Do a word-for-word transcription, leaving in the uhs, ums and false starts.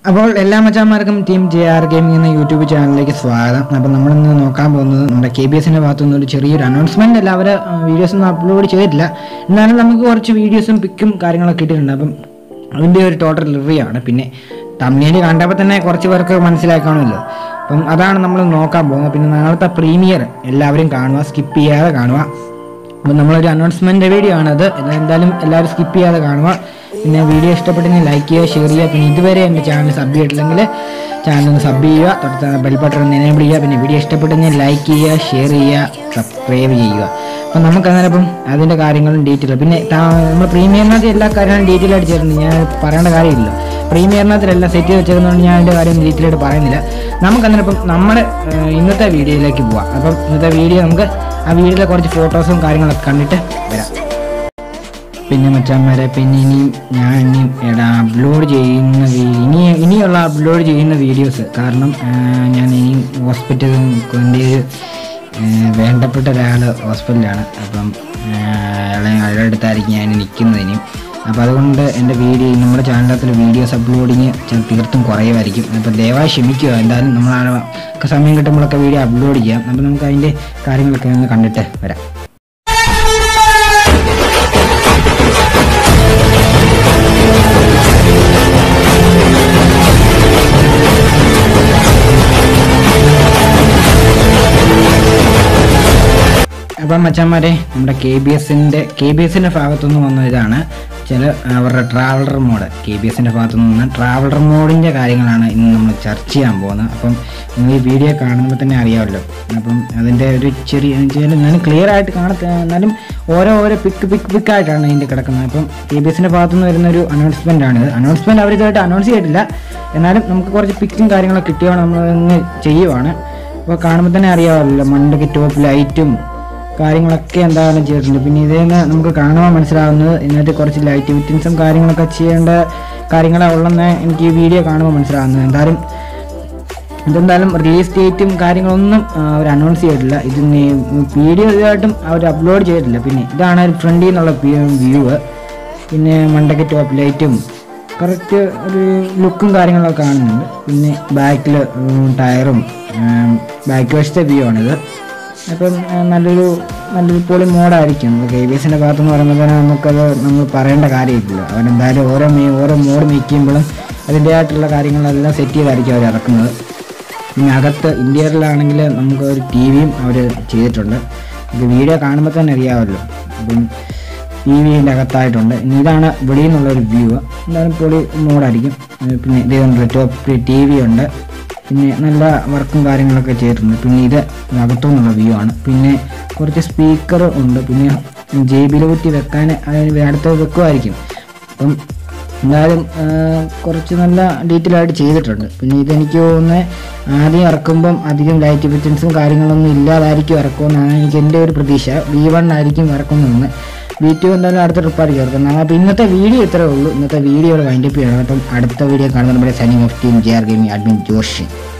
അപ്പോൾ എല്ലാ മച്ചാന്മാർക്കും ടീം ജെ ആർ ഗെയിമിംഗ് എന്ന യൂട്യൂബ് ചാനലിലേക്ക് സ്വാഗതം. അപ്പോൾ നമ്മളിന്ന് നോക്കാൻ പോകുന്നത് നമ്മുടെ കെ ബി എസിൻ്റെ ഭാഗത്തു നിന്നൊരു ചെറിയൊരു അനൗൺസ്മെൻ്റ് അല്ല. അവർ വീഡിയോസൊന്നും അപ്ലോഡ് ചെയ്തിട്ടില്ല, എന്നാലും നമുക്ക് കുറച്ച് വീഡിയോസും പിക്കും കാര്യങ്ങളൊക്കെ ഇട്ടിട്ടുണ്ട്. അപ്പം അതിൻ്റെ ഒരു ടോട്ടൽ റിവ്യൂ ആണ്. പിന്നെ തമിഴിൽ കണ്ടപ്പോൾ തന്നെ കുറച്ച് പേർക്ക് മനസ്സിലാക്കണമല്ലോ. അപ്പം അതാണ് നമ്മൾ നോക്കാൻ പോകുന്നത്. പിന്നെ നാളത്തെ പ്രീമിയർ എല്ലാവരും കാണുക, സ്കിപ്പ് ചെയ്യാതെ കാണുക. അപ്പം നമ്മളൊരു അനൗൺസ്മെൻ്റ് വീഡിയോ ആണത്, എന്തായാലും എല്ലാവരും സ്കിപ്പ് ചെയ്യാതെ കാണുക. പിന്നെ വീഡിയോ ഇഷ്ടപ്പെട്ടെങ്കിൽ ലൈക്ക് ചെയ്യുക, ഷെയർ ചെയ്യുക. പിന്നെ ഇതുവരെ എൻ്റെ ചാനൽ സബ് ചെയ്തിട്ടില്ലെങ്കിൽ ചാനൽ ഒന്ന് സബ് ചെയ്യുക, തൊട്ട് ബെൽ ബട്ടൺ ഒന്ന് എനേബിൾ ചെയ്യുക. പിന്നെ വീഡിയോ ഇഷ്ടപ്പെട്ടെങ്കിൽ ലൈക്ക് ചെയ്യുക, ഷെയർ ചെയ്യുക, സബ്സ്ക്രൈബ് ചെയ്യുക. അപ്പം നമുക്ക് അങ്ങനെ ഇപ്പം അതിൻ്റെ കാര്യങ്ങളും ഡീറ്റെയിൽ, പിന്നെ നമ്മൾ പ്രീമിയറിനകത്ത് എല്ലാ കാര്യങ്ങളും ഡീറ്റെയിൽ ആയിട്ട് ചേർന്ന് ഞാൻ പറയേണ്ട കാര്യമില്ല. പ്രീമിയറിനകത്തിലെല്ലാം സെറ്റ് ചെയ്ത് വെച്ചതുകൊണ്ട് ഞാൻ അതിൻ്റെ കാര്യം ഡീറ്റെയിൽ ആയിട്ട് പറയുന്നില്ല. നമുക്കങ്ങനെ ഇപ്പം നമ്മുടെ ഇന്നത്തെ വീഡിയോയിലേക്ക് പോവാം. അപ്പം ഇന്നത്തെ വീഡിയോ നമുക്ക് ആ വീഡിയോയിലെ കുറച്ച് ഫോട്ടോസും കാര്യങ്ങളൊക്കെ കണ്ടിട്ട് വരാം. പിന്നെ മച്ചാന്മാരെ, പിന്നെ ഇനിയും ഞാൻ ഇനിയും എടാ അപ്ലോഡ് ചെയ്യുന്ന ഇനി ഇനിയുള്ള അപ്ലോഡ് ചെയ്യുന്ന വീഡിയോസ്, കാരണം ഞാൻ ഇനിയും ഹോസ്പിറ്റലിൽ കൊണ്ട് വേണ്ടപ്പെട്ട ഒരാൾ ഹോസ്പിറ്റലിലാണ്. അപ്പം അയാളെ അയാളുടെ അടുത്തായിരിക്കും ഞാൻ നിൽക്കുന്നത് ഇനിയും. അപ്പോൾ അതുകൊണ്ട് എൻ്റെ വീഡിയോ നമ്മുടെ ചാനലിൽ വീഡിയോസ് അപ്ലോഡിങ് തീർത്തും കുറയുമായിരിക്കും. അപ്പോൾ ദയവായി ക്ഷമിക്കുക. എന്തായാലും നമ്മൾ സമയം കിട്ടുമ്പോഴൊക്കെ വീഡിയോ അപ്ലോഡ് ചെയ്യാം. അപ്പോൾ നമുക്ക് അതിൻ്റെ കാര്യങ്ങളൊക്കെ ഒന്ന് കണ്ടിട്ട് വരാം. അപ്പം മച്ചാന്മാരെ, നമ്മുടെ കെ ബി എസിൻ്റെ കെ ബി എസിൻ്റെ ഭാഗത്തുനിന്ന് വന്ന ഇതാണ് ചില അവരുടെ ട്രാവലർ മോഡ്. കെ ബി എസിൻ്റെ ഭാഗത്തുനിന്ന് വന്ന ട്രാവലർ മോഡിൻ്റെ കാര്യങ്ങളാണ് ഇന്ന് നമ്മൾ ചർച്ച ചെയ്യാൻ പോകുന്നത്. അപ്പം നിങ്ങൾ ഈ വീഡിയോ കാണുമ്പോൾ തന്നെ അറിയാമല്ലോ. അപ്പം അതിൻ്റെ ഒരു ചെറിയ എന്നാലും ക്ലിയർ ആയിട്ട് കാണത്ത എന്നാലും ഓരോ ഓരോ പിക്ക് പിക്ക് പിക്കായിട്ടാണ് ഇതിൻ്റെ കിടക്കുന്നത്. അപ്പം കെ ബി എസിൻ്റെ ഭാഗത്തുനിന്ന് വരുന്ന ഒരു അനൗൺസ്മെൻ്റ് ആണിത്. അനൗൺസ്മെൻറ്റ് അവർ ഇതായിട്ട് അനൗൺസ് ചെയ്തിട്ടില്ല, എന്നാലും നമുക്ക് കുറച്ച് പിക്കും കാര്യങ്ങളൊക്കെ കിട്ടിയാണ് നമ്മൾ ഇന്ന് ചെയ്യുവാണ്. അപ്പോൾ കാണുമ്പോൾ തന്നെ അറിയാമല്ലോ, മണ്ടയ്ക്ക് ടോപ്പ് ലൈറ്റും കാര്യങ്ങളൊക്കെ എന്തായാലും ചെയ്തിട്ടുണ്ട്. പിന്നെ ഇതേന്ന് നമുക്ക് കാണുവാൻ മനസ്സിലാവുന്നത് എന്നിട്ട് കുറച്ച് ലൈറ്റ് ഫിറ്റിങ്സും കാര്യങ്ങളൊക്കെ ചെയ്യേണ്ട കാര്യങ്ങളെ ഉള്ളെന്ന് എനിക്ക് ഈ വീഡിയോ കാണുമ്പോൾ മനസ്സിലാവുന്നത്. എന്തായാലും ഇതെന്തായാലും റിലീസ് ഡേറ്റും കാര്യങ്ങളൊന്നും അവർ അനൗൺസ് ചെയ്തിട്ടില്ല. ഇതിന് വീഡിയോ ഇതായിട്ടും അവർ അപ്ലോഡ് ചെയ്തിട്ടില്ല. പിന്നെ ഇതാണ് ഒരു ഫ്രണ്ടിൽ നിന്നുള്ള വ്യൂ. പിന്നെ മണ്ടയ്ക്ക് ടോപ്പ് ലൈറ്റും കറക്റ്റ് ഒരു ലുക്കും കാര്യങ്ങളൊക്കെ കാണുന്നുണ്ട്. പിന്നെ ബാക്കിൽ ടയറും ബാക്ക് വശത്തെ വ്യൂ ആണിത്. അപ്പം നല്ലൊരു നല്ലൊരു പൊളി മോഡായിരിക്കും. കെ ബി എസിൻ്റെ ഭാഗത്തെന്ന് പറയുമ്പോൾ തന്നെ നമുക്കത് നമ്മൾ പറയേണ്ട കാര്യമില്ല. അവരെന്തായാലും ഓരോ മേ ഓരോ മോഡ് മേക്ക് ചെയ്യുമ്പോഴും അതിൻ്റെതായിട്ടുള്ള കാര്യങ്ങളെല്ലാം സെറ്റ് ചെയ്തായിരിക്കും അവർ ഇറക്കുന്നത്. പിന്നെ അകത്ത് ഇന്ത്യയിലാണെങ്കിൽ നമുക്ക് ഒരു ടി വിയും അവർ ചെയ്തിട്ടുണ്ട്. ഇത് വീഡിയോ കാണുമ്പോൾ തന്നെ അറിയാമല്ലോ. അപ്പം ടി വിൻ്റെ അകത്തായിട്ടുണ്ട്. ഇനി ഇതാണ് വെളിയിൽ നിന്നുള്ളൊരു വ്യൂ. എന്തായാലും പൊളി മോഡായിരിക്കും. പിന്നെ ഇതേ ടോപ്പ് ടി വി ഉണ്ട്. പിന്നെ നല്ല വർക്കും കാര്യങ്ങളൊക്കെ ചെയ്തിട്ടുണ്ട്. പിന്നെ ഇത് അകത്തുനിന്നുള്ള വ്യൂ ആണ്. പിന്നെ കുറച്ച് സ്പീക്കർ ഉണ്ട്. പിന്നെ ജെ ബിയിൽ കുറ്റി വെക്കാൻ അടുത്ത് വെക്കുമായിരിക്കും. അപ്പം എന്തായാലും കുറച്ച് നല്ല ഡീറ്റെയിൽ ആയിട്ട് ചെയ്തിട്ടുണ്ട്. പിന്നെ ഇതെനിക്ക് തോന്നുന്നത് ആദ്യം ഇറക്കുമ്പം അധികം ലൈറ്റ് ഫിറ്റിങ്സും കാര്യങ്ങളൊന്നും ഇല്ലാതായിരിക്കും ഇറക്കുമെന്നാണ് എനിക്ക് എൻ്റെ ഒരു പ്രതീക്ഷ. വി വൺ ആയിരിക്കും ഇറക്കുന്നതെന്ന്. വി ടു എന്തായാലും അടുത്ത ട്രിപ്പായിരിക്കും ഇറക്കുന്നത്. അപ്പോൾ ഇന്നത്തെ വീഡിയോ ഇത്രേ ഉള്ളൂ. ഇന്നത്തെ വീഡിയോ വൈൻഡപ്പ് ചെയ്യണം. അപ്പം അടുത്ത വീഡിയോ കാണുന്നത് നമ്മുടെ signing off team J R gaming admin Joshi.